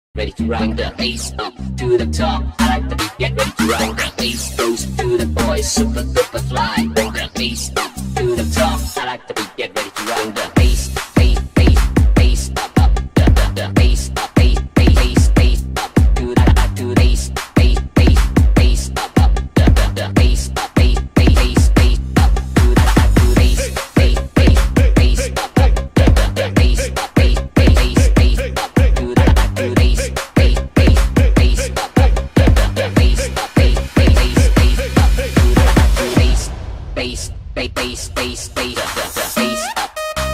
ready to rock the bass up to the top. I like the beat, get ready to rock the bass goes to the boys, super duper fly. Bring the bass up to the top. I like the beat, get ready to rock the bass, bass, bass, bass up, up, the bass up, bass, bass, bass up to the bass, bass, bass, bass up, up, the bass up, bass, bass, bass up to the bass, bass, bass, bass up, up, the bass up, bass, bass, bass up to the bass, bass, bass, bass up, up, the bass up, bass, bass, bass up to the bass, bass, bass, bass, bass, the bass up.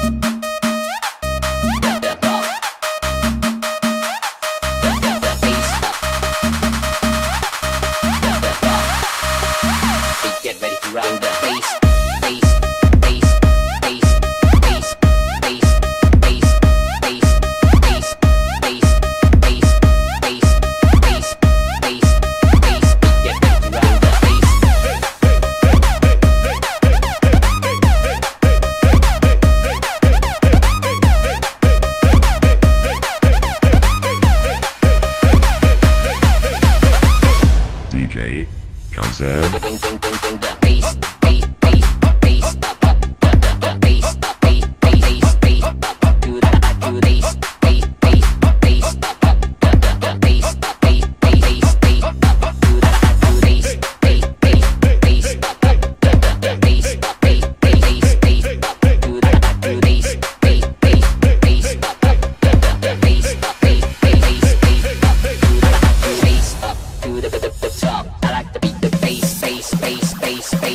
Get ready to round the bass, bass, bass, bass, bass, bass, bass, bass, bass, bass, bass, bass, bass, bass, bass. Get ready to round the bass. DJ Khalzad. The bass, bass, bass, bass, up, up, the bass, up, bass, bass, bass, up to the bass, bass, bass, bass, up, up, the bass, up, bass, bass, bass, up to the bass, bass, bass, bass, up, up, the bass, up, bass, bass, bass, up to the bass, bass, bass, bass, up, up, the bass, up, bass, bass, bass, up to the bass, up to the top. I like the beat, the bass, bass, bass, bass.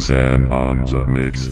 Kansan on the mix.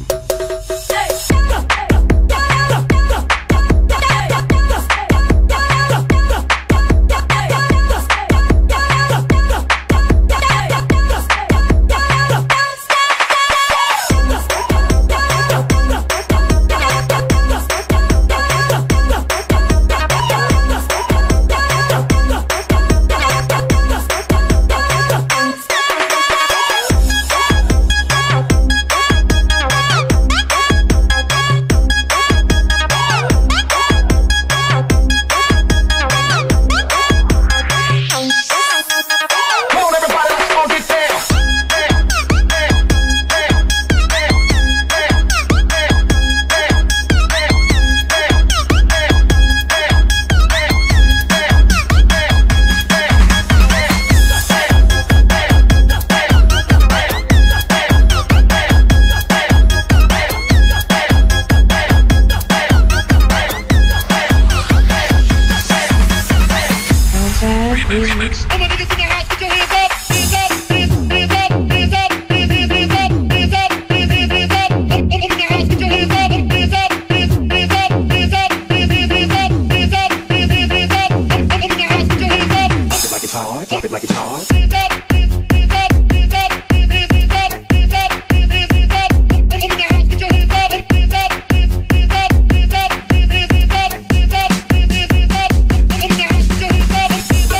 Remix. All my niggas in the house, put your hands up, hands up, hands up, hands up, hands up, hands up, hands up. All in the house, put your hands up, hands up, hands up, hands up, hands up, hands up, hands up. All in the house, put your hands up. Drop it like it's hard, drop it like it's hard. Hands up, hands up, hands up, hands up, hands up, hands up. All in the house, put your hands up, hands up, hands up, hands up, hands up, hands up, hands up. All in the house, put your hands up.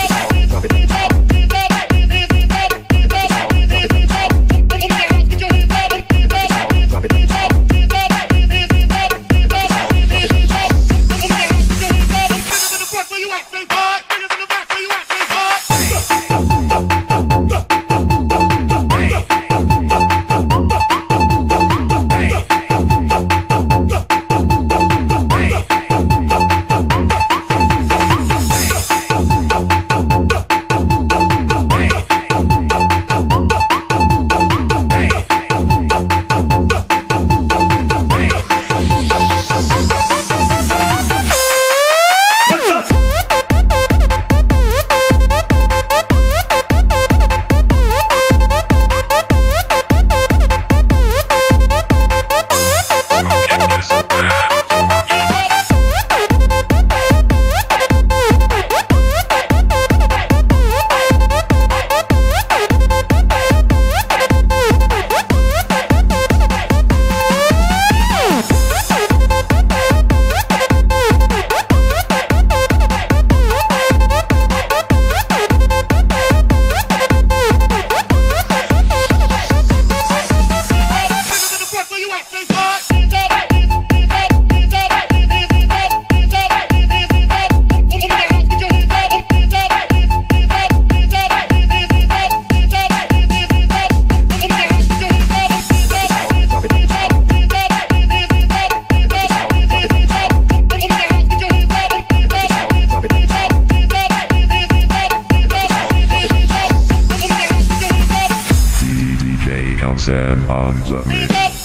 Kansan on the mix.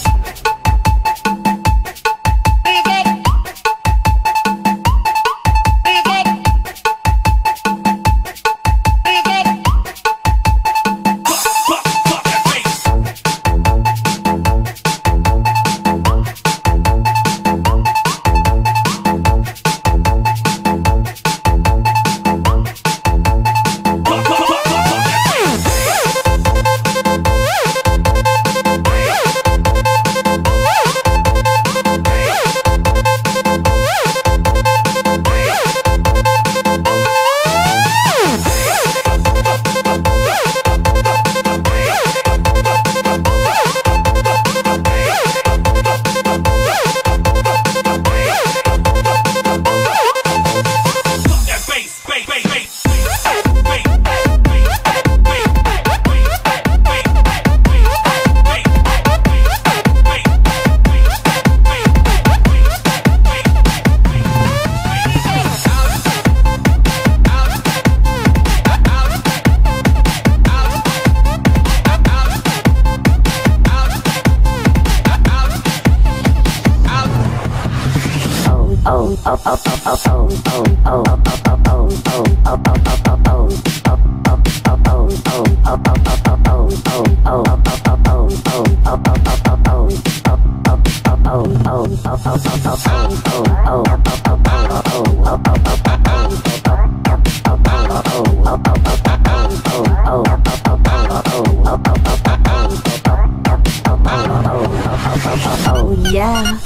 Yeah.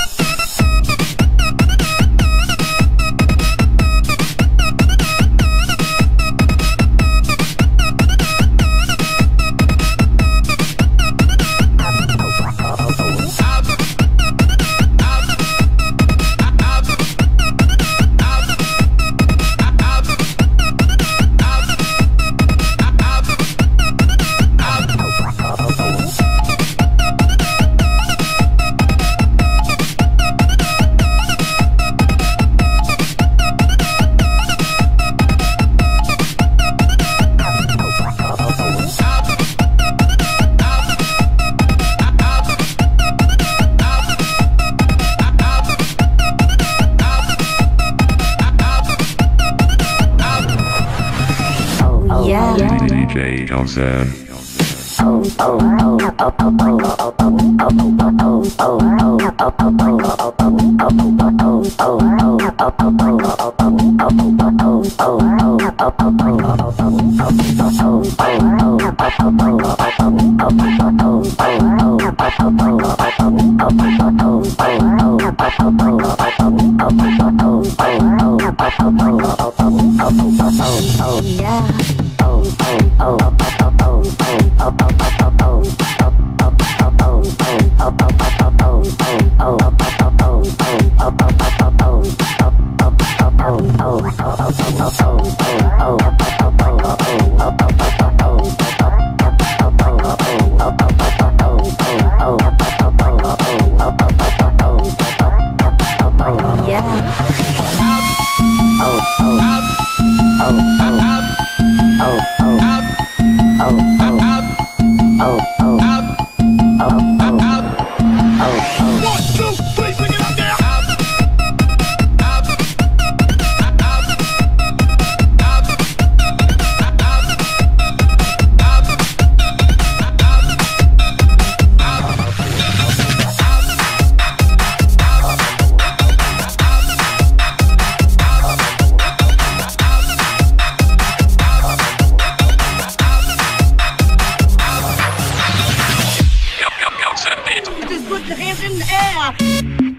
DJ Johnson. Just put your hands in the air.